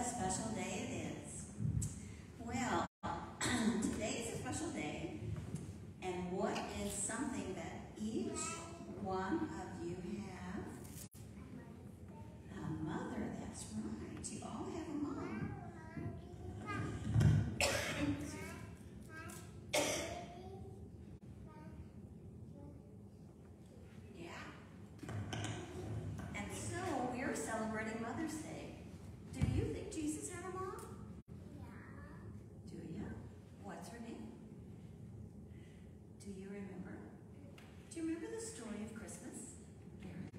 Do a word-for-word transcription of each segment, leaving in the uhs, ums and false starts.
special day it is. Well, today is a special day, and what is something that each one of you have? A mother, that's right. You all have a mom. Yeah. And so we're celebrating Mother's Day. Do you think Jesus had a mom? Yeah. Do you? What's her name? Do you remember? Do you remember the story of Christmas? Aaron?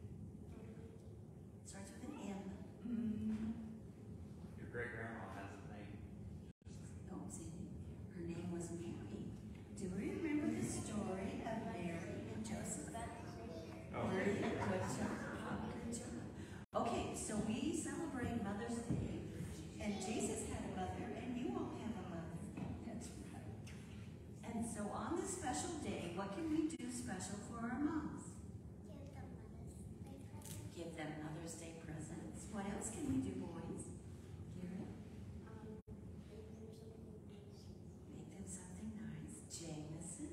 It starts with an M. Mm-hmm. Your great grandma has a name. No, see, her name was Mary. Do we remember the story of Mary and Joseph? Oh, Very good job. Good job. Okay, so we celebrate Mother's Day, and Jesus had a mother, and you all have a mother. That's right. And so on this special day, what can we do special for our moms? Give them Mother's Day presents. What else can we do, boys? Garrett? Make them something nice. Jameson?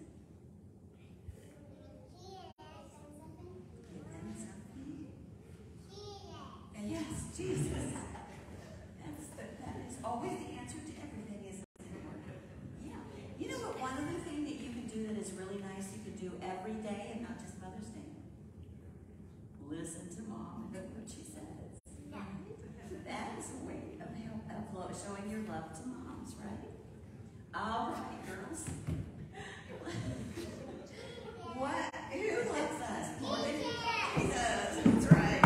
Give them something. And yes, Jesus. That's the, that is always the answer to everything, isn't it? Yeah. You know what? One other thing that you can do that is really nice, you can do every day and not just Mother's Day. Listen to Mom and do what she says. That is a way of, help, of lo- showing your love to moms, right? All right, girls. What? Who loves us more than Jesus? That's right.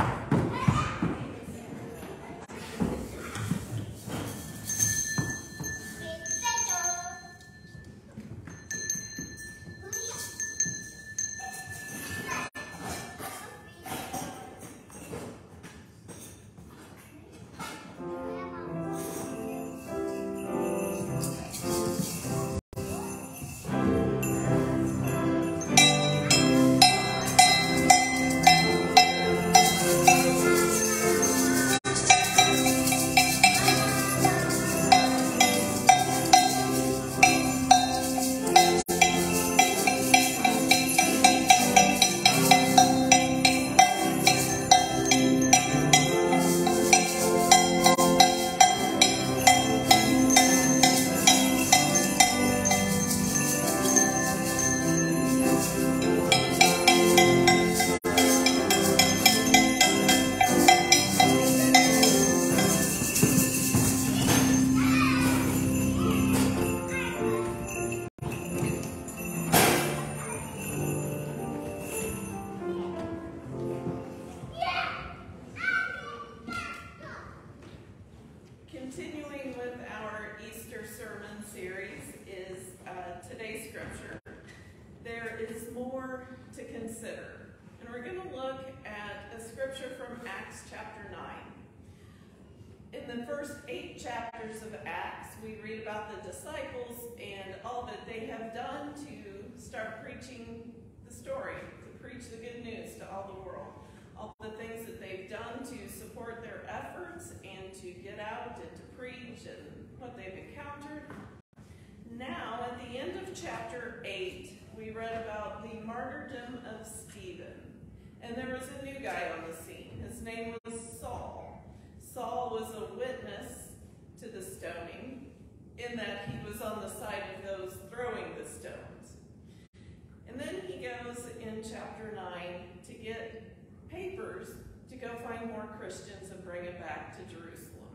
Continuing with our Easter sermon series is uh, today's scripture. There is more to consider. And we're going to look at a scripture from Acts chapter nine. In the first eight chapters of Acts, we read about the disciples and all that they have done to start preaching the story, to preach the good news to all the world. All the things that they've done to support their efforts and to get out and to preach and what they've encountered. Now, at the end of chapter eight, we read about the martyrdom of Stephen. And there was a new guy on the scene. His name was Saul. Saul was a witness to the stoning in that he was on the side of those throwing the stones. And then he goes in chapter nine to get papers to go find more Christians and bring it back to Jerusalem.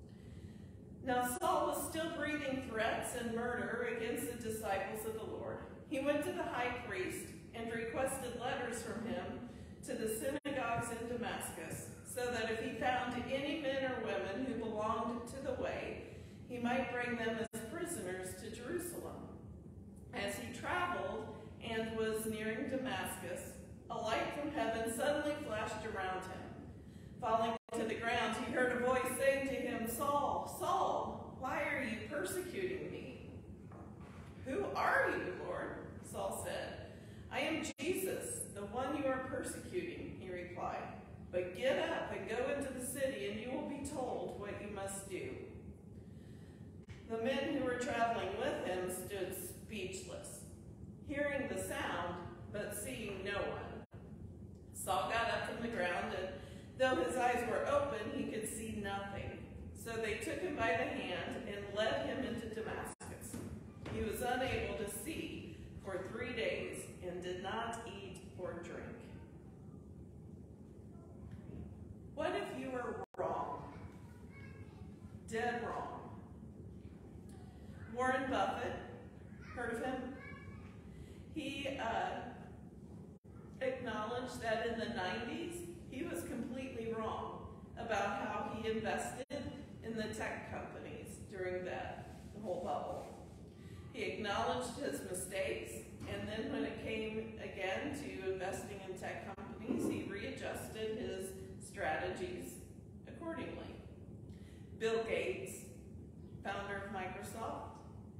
Now Saul was still breathing threats and murder against the disciples of the Lord. He went to the high priest and requested letters from him to the synagogues in Damascus, so that if he found any men or women who belonged to the way, he might bring them as prisoners to Jerusalem. As he traveled and was nearing Damascus, a light from heaven suddenly flashed around him. Falling to the ground, he heard a voice saying to him, "Saul, Saul, why are you persecuting me?" "Who are you, Lord?" Saul said. "I am Jesus, the one you are persecuting," he replied. "But get up and go into the city, and you will be told what you must do. The men who were traveling with him stood speechless, hearing the sound, but seeing no one. Saul got up from the ground, and though his eyes were open, he could see nothing. So they took him by the hand and led him into Damascus. He was unable to see for three days and did not eat or drink. What if you were wrong? Dead wrong. Warren Buffett, heard of him? He uh, acknowledged that in the nineties, he was completely wrong about how he invested in the tech companies during that whole bubble. He acknowledged his mistakes, and then when it came again to investing in tech companies, he readjusted his strategies accordingly. Bill Gates, founder of Microsoft,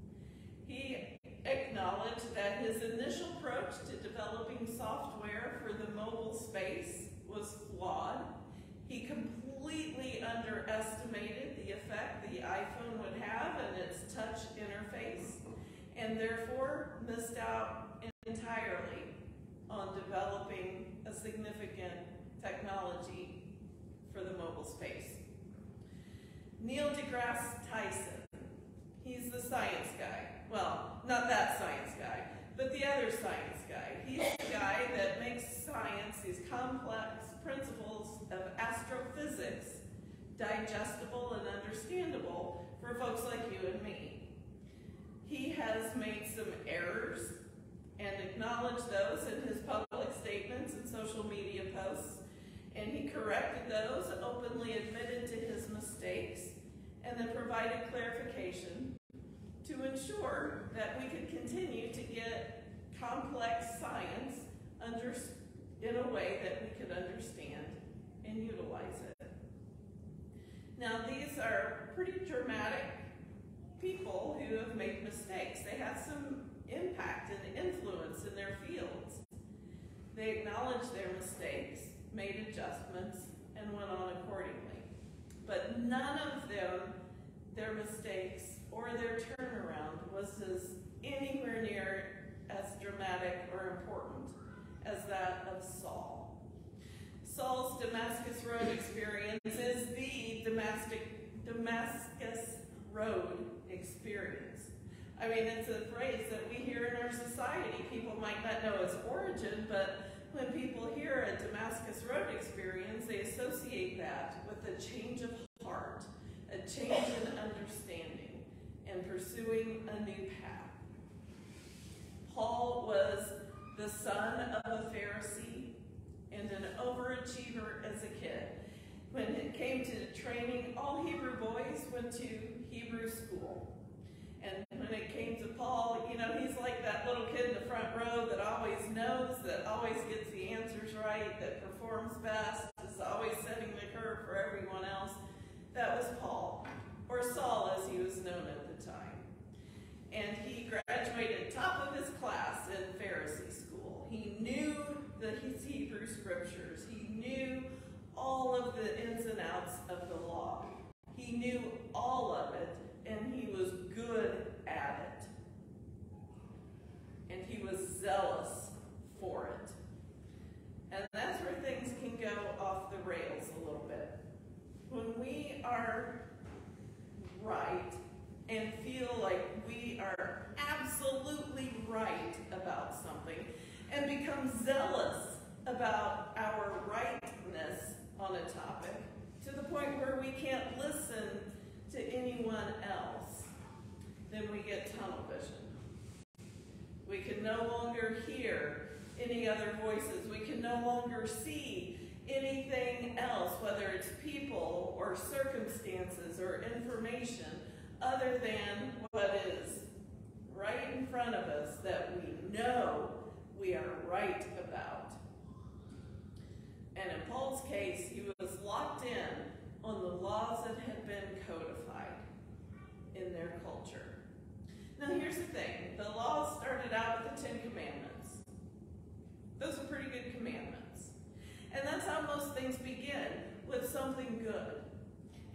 he acknowledged that his initial approach to developing software for the mobile space was flawed. He completely underestimated the effect the iPhone would have in its touch interface, and therefore missed out entirely on developing a significant technology for the mobile space. Neil deGrasse Tyson, he's the science guy. Well, not that science guy, but the other science guy. He's the guy that makes science, these complex principles of astrophysics, digestible and understandable for folks like you and me. He has made some errors and acknowledged those in his public statements and social media posts, and he corrected those, openly admitted to his mistakes, and then provided clarification to ensure that we could continue to get complex science under, in a way that we could understand and utilize it. Now, these are pretty dramatic people who have made mistakes. They have some impact and influence in their fields. They acknowledged their mistakes, made adjustments, and went on accordingly. But none of them, their mistakes or their turnaround was as anywhere near as dramatic or important as that of Saul. Saul's Damascus Road experience is the Damascus, Damascus Road experience. I mean, it's a phrase that we hear in our society. People might not know its origin, but when people hear a Damascus Road experience, they associate that with a change of heart, a change in understanding, and pursuing a new path. Paul was the son of a Pharisee and an overachiever as a kid. When it came to training, all Hebrew boys went to Hebrew school. And when it came to Paul, you know, he's like that little kid in the front row that always knows, that always gets the answers right, that performs best, is always setting the curve for everyone else. That was Paul, or Saul as he was known at the time. And he graduated top of his class in Pharisee school. He knew the Hebrew scriptures. He knew all of the ins and outs of the law. He knew all of it, and he was good at it. And he was zealous for it. And that's where things can go off the rails a little bit. When we are right and feel like we are absolutely right about something and become zealous about our rightness on a topic to the point where we can't listen to anyone else, then we get tunnel vision. We can no longer hear any other voices. We can no longer see anything else, whether it's people or circumstances or information, other than what is right in front of us that we know we are right about. And in Paul's case, he was locked in on the laws that had been codified in their culture. Now here's the thing, the laws started out with the Ten Commandments. Those are pretty good commandments. And that's how most things begin, with something good.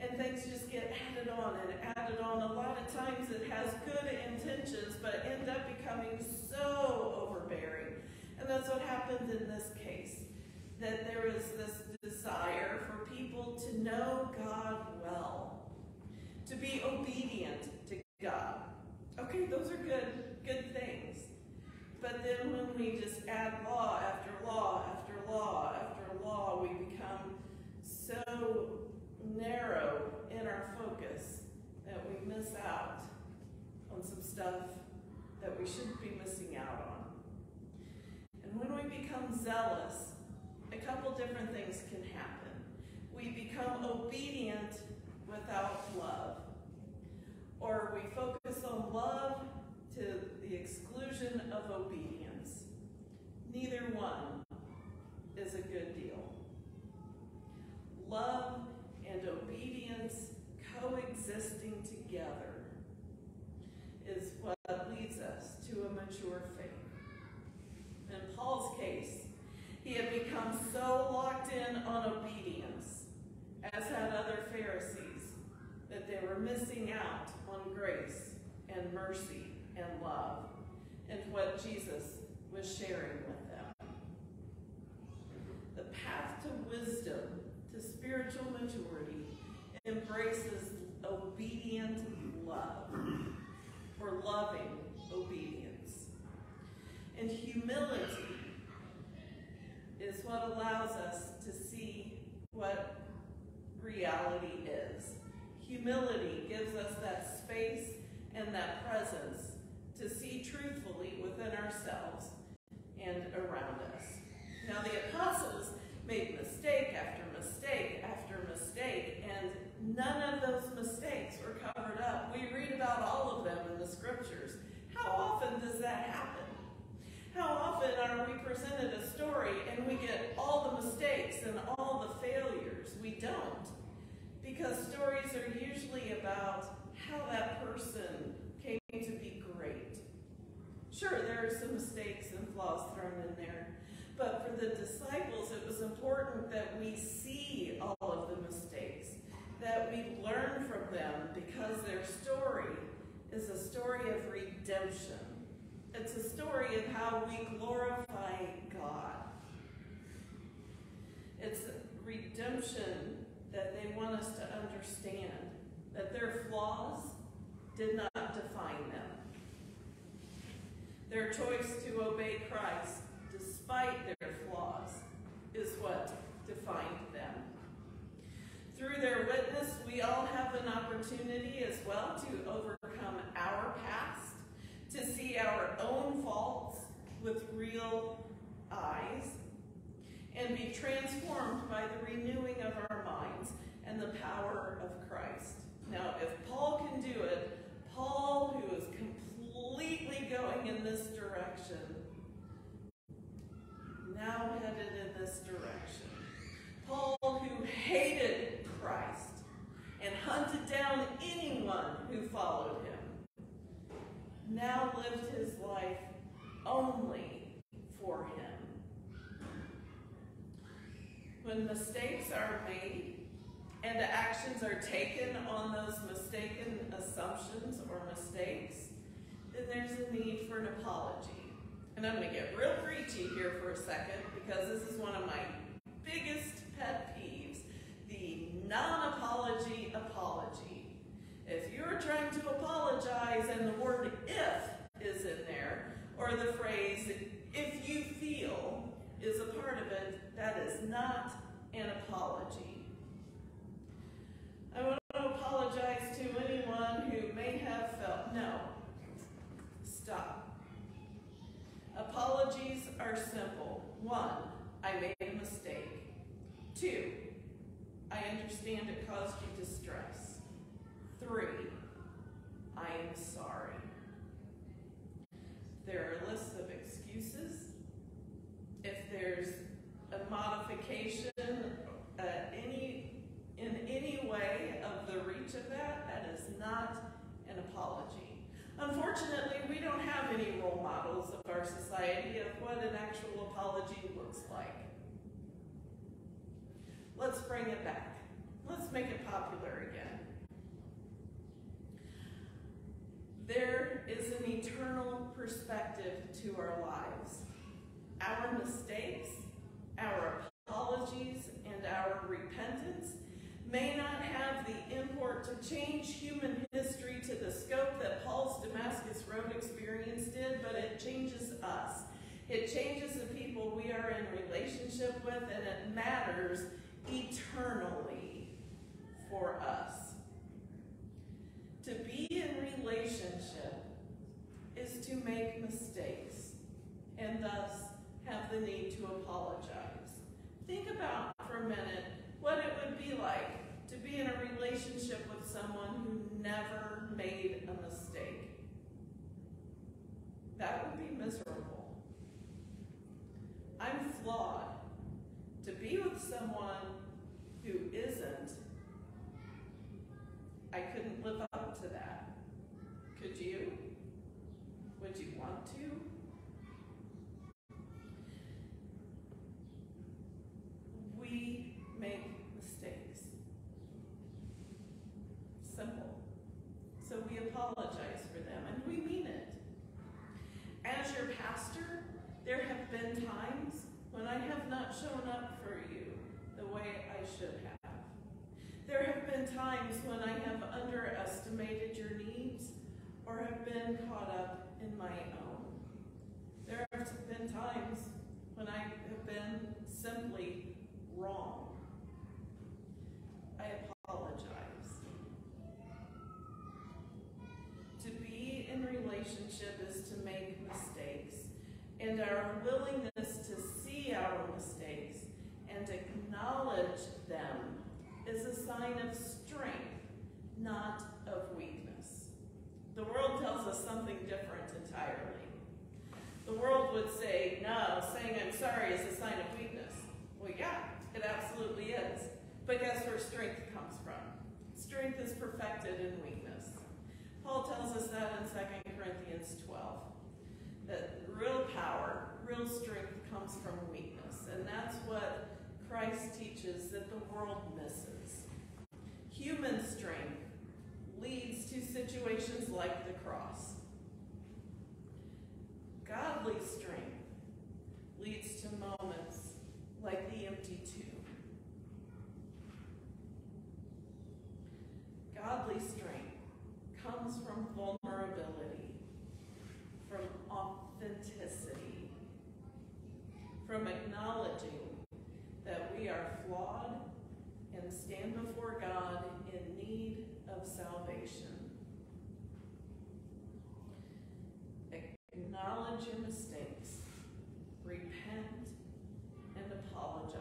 And things just get added on and added on. A lot of times it has good intentions, but end up becoming so overbearing. And that's what happened in this case. That there is this desire for people to know God well, to be obedient to God. Okay, those are good, good things. But then when we just add law after law after law after law, we become so narrow in our focus that we miss out on some stuff that we shouldn't be missing out on. And when we become zealous, a couple different things can happen. We become obedient without love. Or we focus on love to the exclusion of obedience. Neither one is a good deal. Love and obedience coexisting together is what leads us to a mature faith. In Paul's case, he had become so locked in on obedience, as had other Pharisees, that they were missing out on grace and mercy and love and what Jesus was sharing with them. The path to wisdom, to spiritual maturity, embraces obedient love, or loving obedience. And humility is what allows us to see what reality is. Humility gives us that space and that presence to see truthfully within ourselves and around us. Now, the apostles made mistake after mistake after mistake, and none of those mistakes were covered up. We read about all of them in the scriptures. How often does that happen? How often are we presented a story and we get all the mistakes and all the failures? We don't. Because stories are usually about how that person came to be great. Sure, there are some mistakes and flaws thrown in there. But for the disciples, it was important that we see all of the mistakes, that we learn from them, because their story is a story of redemption. It's a story of how we glorify God. It's redemption that they want us to understand, that their flaws did not define them. Their choice to obey Christ, despite their flaws, is what defined them. Through their witness, we all have an opportunity as well to overcome our past, to see our own faults with real eyes, and be transformed by the renewing of our minds and the power of Christ. Now, if Paul can do it, Paul, who is completely going in this direction, now headed in this direction. Paul, who hated Christ and hunted down anyone who followed him, now lived his life only for him. When mistakes are made and actions are taken on those mistaken assumptions or mistakes, then there's a need for an apology. And I'm going to get real preachy here for a second, because this is one of my biggest pet peeves, the non-apology apology. If you're trying to apologize and the word if is in there, or the phrase if you feel is a part of it, that is not an apology. I want to apologize to anyone who may have felt, no, stop. Apologies are simple. One, I made a mistake. Two, I understand it caused you distress. Three, I am sorry. There are lists of excuses. If there's a modification uh, any, in any way of the reach of that, that is not an apology. Unfortunately, we don't have any role models of our society of what an actual apology looks like. Let's bring it back. let's make it popular again. There is an eternal perspective to our lives. Our mistakes, our apologies, and our repentance may not have the import to change human history to the scope that Paul's Damascus Road experience did, but it changes us. It changes the people we are in relationship with, and it matters eternally for us. To be in relationship is to make mistakes and thus have the need to apologize. Think about for a minute what it would be like to be in a relationship with someone who never made a mistake. That would be miserable. I'm flawed. To be with someone who isn't, I couldn't live up to that. Could you? Would you want to? We make mistakes. Simple. So we apologize for them, and we mean it. As your pastor, there have been times when I have not shown up for you the way I should have. There have been times when I have underestimated your needs or have been caught up in my own. There have been times when I have been simply wrong. I apologize. To be in relationship is to make mistakes, and our willingness to see our mistakes and acknowledge them is a sign of strength, not of weakness. The world tells us something different entirely. The world would say, no, saying I'm sorry is a sign of weakness. Well, yeah, it absolutely is. But guess where strength comes from? Strength is perfected in weakness. Paul tells us that in Second Corinthians twelve, that real power, real strength comes from weakness. And that's what Christ teaches that the world misses. Human strength leads to situations like the cross. Godly strength leads to moments like the empty tomb. Godly strength comes from vulnerability, from authenticity, from acknowledging that we are flawed and stand before God in need of salvation. Acknowledge your mistakes, repent, and apologize.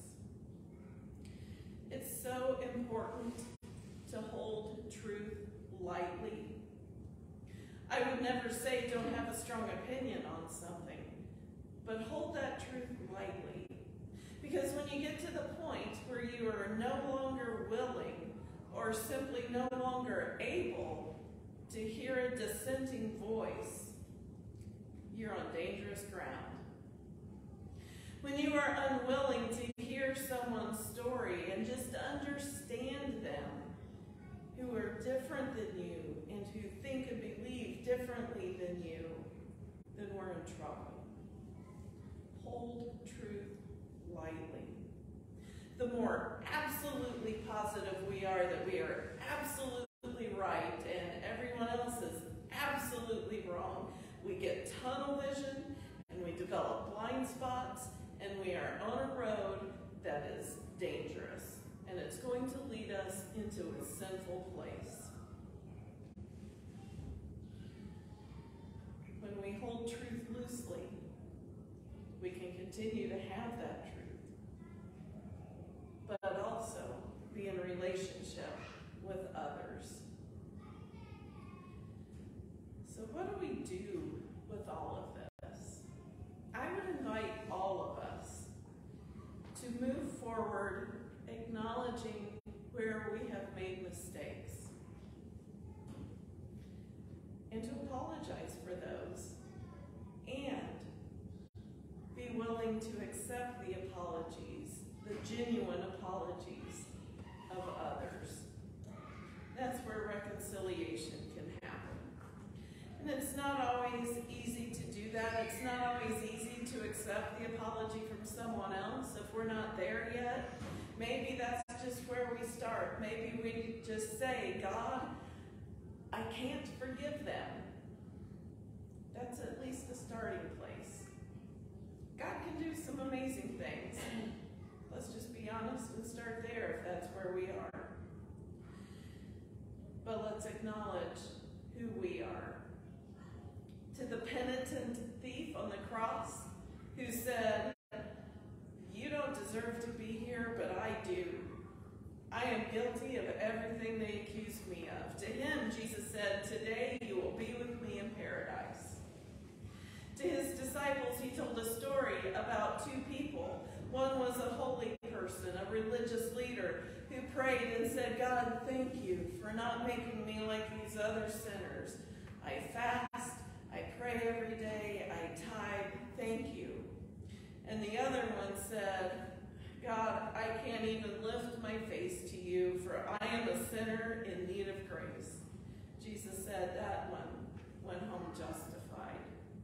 It's so important to hold truth lightly. I would never say don't have a strong opinion on something, but hold that truth lightly. Because when you get to the point where you are no longer willing or simply no longer able to hear a dissenting voice, you're on dangerous ground. When you are unwilling to hear someone's story and just understand them, who are different than you and who think and believe differently than you, then we're in trouble. Hold truth lightly. The more absolutely positive we are that we are absolutely right and everyone else is absolutely wrong, we get tunnel vision and we develop blind spots and we are on a road that is dangerous, and it's going to lead us into a sinful place. When we hold truth loosely, we can continue to have that truth, but also be in relationship with others. So what do we do with all of this? I would invite all of us to move forward acknowledging where we have made mistakes and to apologize for those and be willing to accept the apologies, the genuine apologies of others. and start there if that's where we are. But let's acknowledge who we are. To the penitent thief on the cross who said, "You don't deserve to be here, but I do. I am guilty of everything they accused me of." To him, Jesus said, "Today you will be with me in paradise." To his disciples, he told a story about two people. One was a holy person, a religious leader, who prayed and said, "God, thank you for not making me like these other sinners. I fast, I pray every day, I tithe, thank you." And the other one said, "God, I can't even lift my face to you, for I am a sinner in need of grace." Jesus said that one went home justified.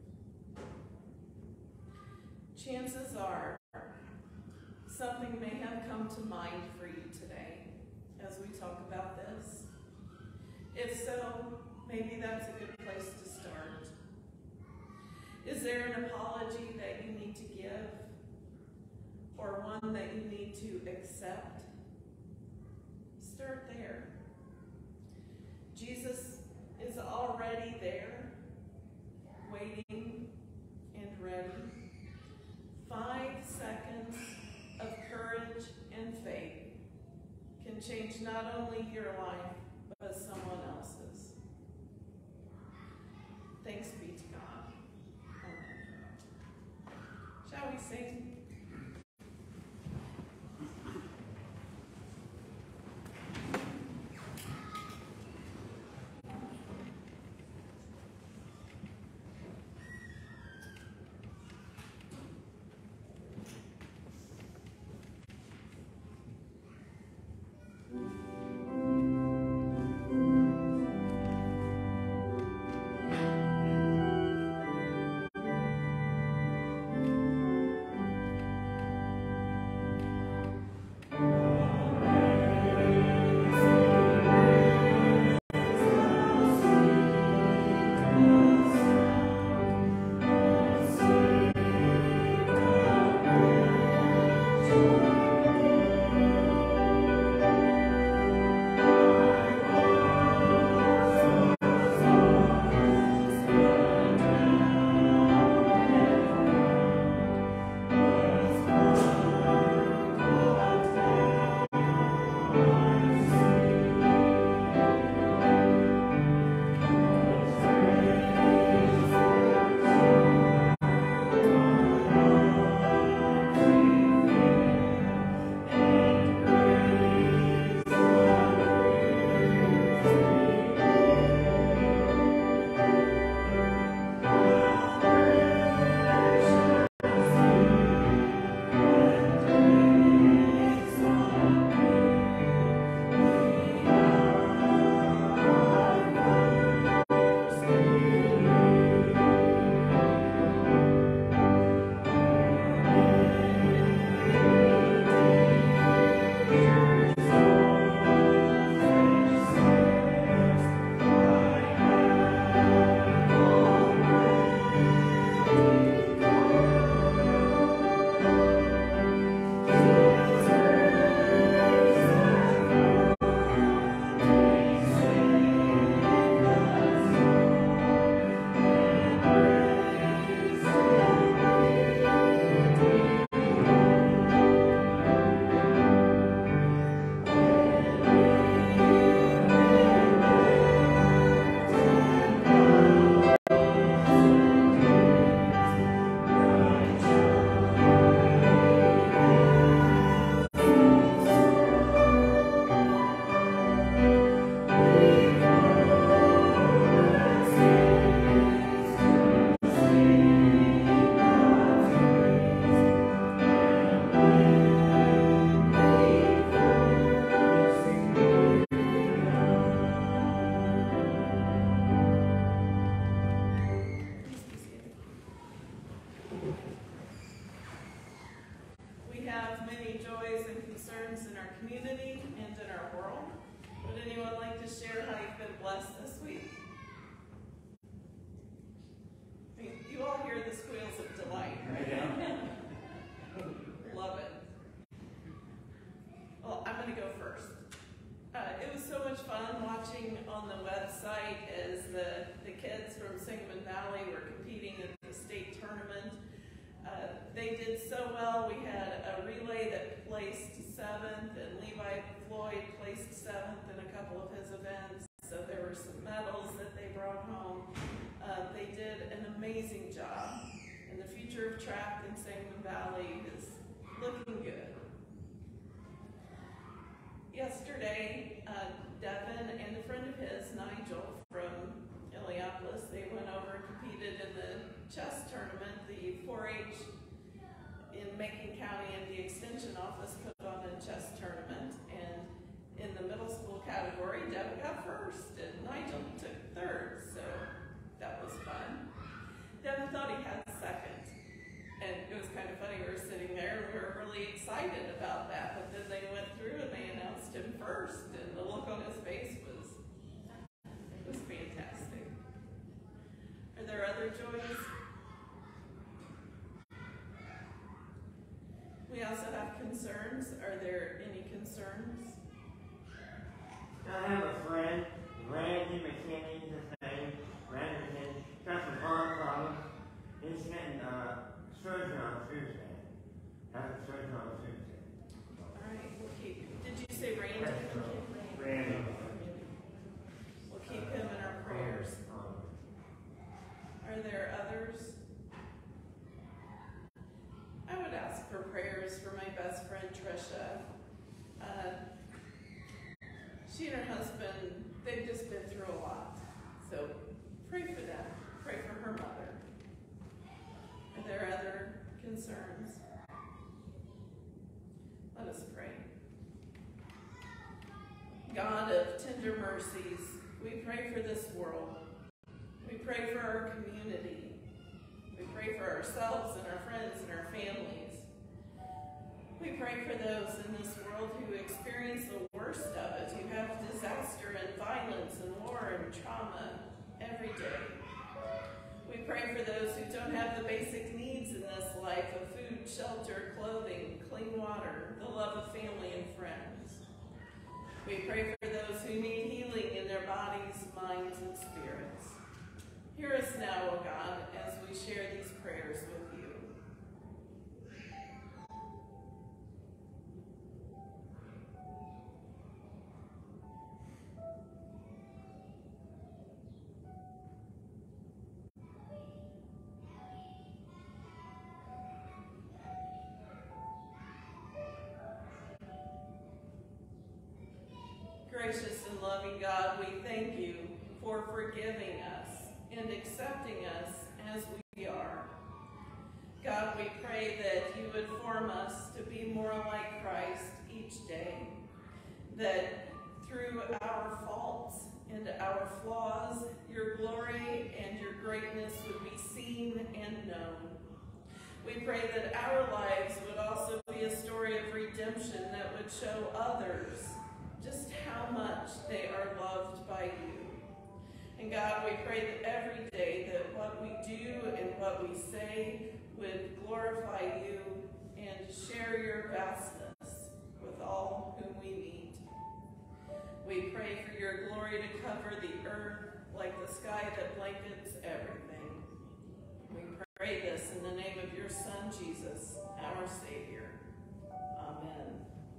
Chances are, something may have come to mind for you today as we talk about this. If so, maybe that's a good place to start. Is there an apology that you need to give, or one that you need to accept? Start there. Jesus is already there, waiting and ready. Five seconds of courage and faith can change not only your life, but someone else's. Thanks be to God. Amen. Shall we sing? to go first. Uh, it was so much fun watching on the website as the, the kids from Sangamon Valley were competing in the state tournament. Uh, they did so well. We had a relay that placed seventh, and Levi Floyd placed seventh in a couple of his events. So there were some medals that they brought home. Uh, they did an amazing job. And the future of track in Sangamon Valley is looking good. Yesterday, uh, Devin and a friend of his, Nigel, from Illiopolis, they went over and competed in the chess tournament. The four H in Macon County and the Extension Office put on a chess tournament. And in the middle school category, Devin got first and Nigel took third. So that was fun. Devin thought he had second. And it was kind of funny, we were sitting there and we were really excited about that, but then they went through and they announced him first, and the look on his face was, was fantastic. Are there other joys? We also have concerns. Are there any concerns? I have a friend, Randy McKinney, his name, Randy McKinney, got some heart problems. He's getting uh, surgery on Tuesday. Having surgery on Tuesday. All right, we'll keep. Did you say Randy? Randy. We'll keep him in our prayers. Are there others? I would ask for prayers for my best friend Trisha. Uh, she and her husband, they've just been through a lot. So pray for them. Pray for her mother. Are there other concerns? Let us pray. God of tender mercies, we pray for this world. We pray for our community. We pray for ourselves and our friends and our families. We pray for those in this world who experience the worst of it, who have disaster and violence and war and trauma every day. We pray for those who don't have the basic needs in this life of food, shelter, clothing, clean water, the love of family and friends. We pray for those who need healing in their bodies, minds, and spirits. Hear us now, O God, as we share these prayers with you. Gracious and loving God, we thank you for forgiving us and accepting us as we are. God, we pray that you would form us to be more like Christ each day, that through our faults and our flaws, your glory and your greatness would be seen and known. We pray that our lives would also be a story of redemption that would show others just how much they are loved by you. And God, we pray that every day that what we do and what we say would glorify you and share your vastness with all whom we meet. We pray for your glory to cover the earth like the sky that blankets everything. We pray this in the name of your Son, Jesus, our Savior. Amen.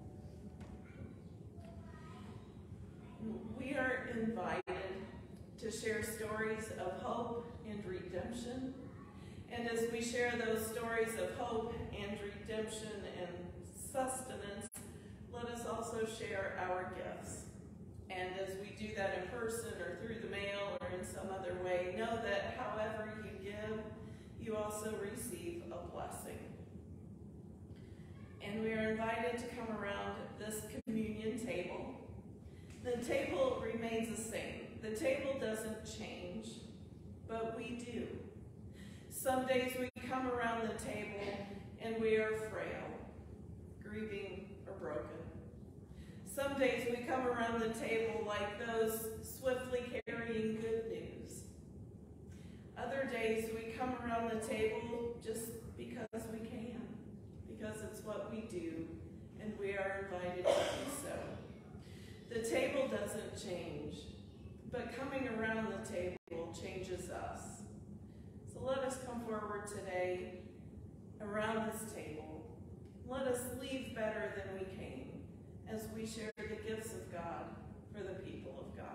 We are invited to share stories of hope and redemption. And as we share those stories of hope and redemption and sustenance, let us also share our gifts. And as we do that in person or through the mail or in some other way, know that however you give, you also receive a blessing. And we are invited to come around this communion table. The table remains the same. The table doesn't change, but we do. Some days we come around the table and we are frail, grieving, or broken. Some days we come around the table like those swiftly carrying good news. Other days we come around the table just because we can, because it's what we do, and we are invited to do so. table changes us. So let us come forward today around this table. Let us leave better than we came as we share the gifts of God for the people of God.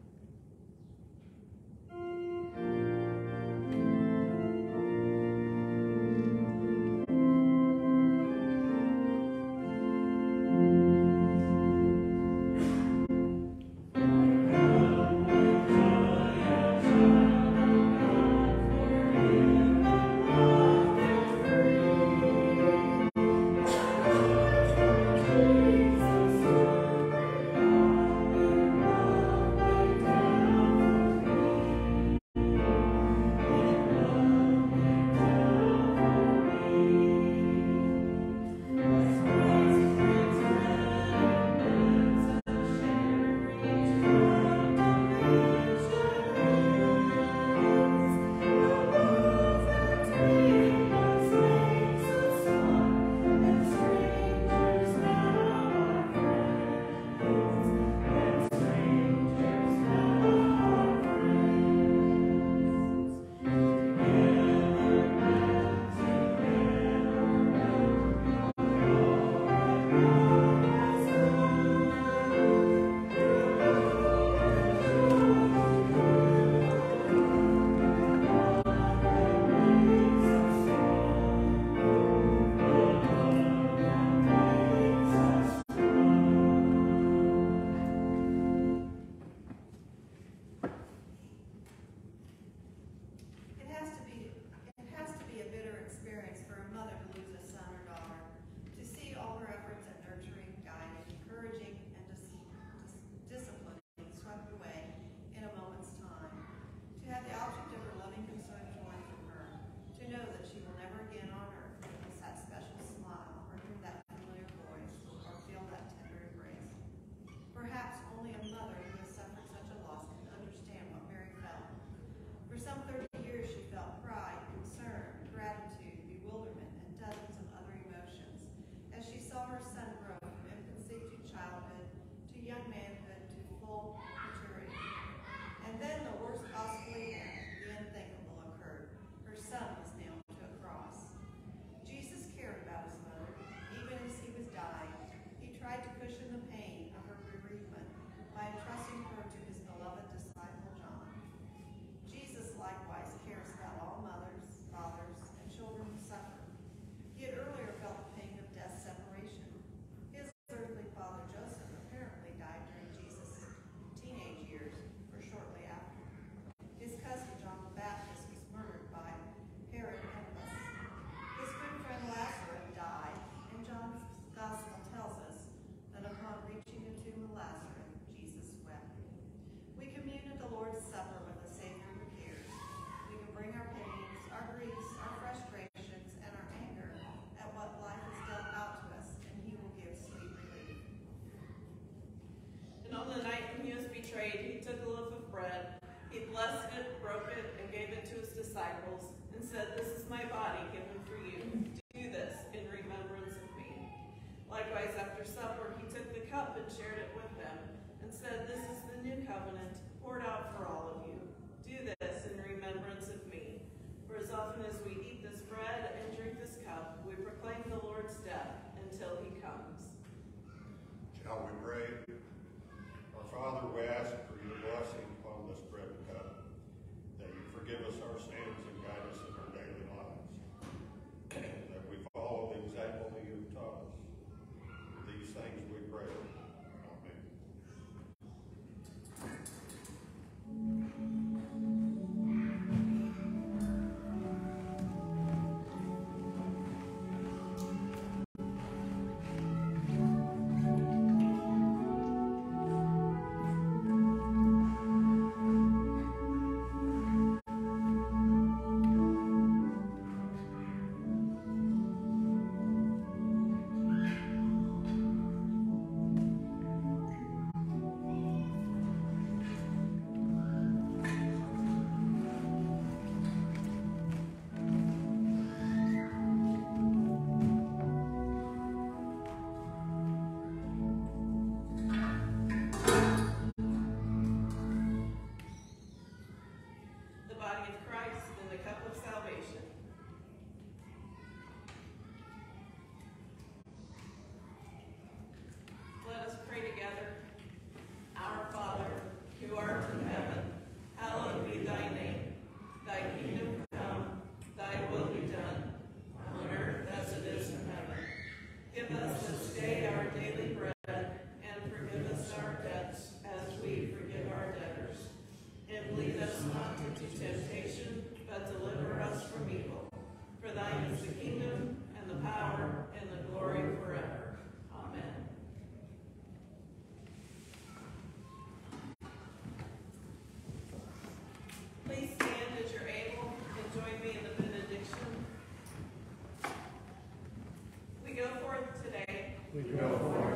Said, "This is my body given for you. Do this in remembrance of me." Likewise, after supper, he took the cup and shared it with them, and said, "This is the new covenant, poured out for all of you. Do this in remembrance of me. For as often as we eat this bread and drink this cup, we proclaim the Lord's death until he comes." Shall we pray? Our Father, we ask for your blessing upon this bread and cup, that you forgive us our sins and guide us in our daily lives, that we follow the example that you've taught us. These things we pray. Amen.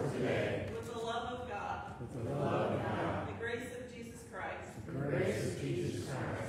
today. With the love of God. With the love of God. The grace of Jesus Christ. The grace of Jesus Christ.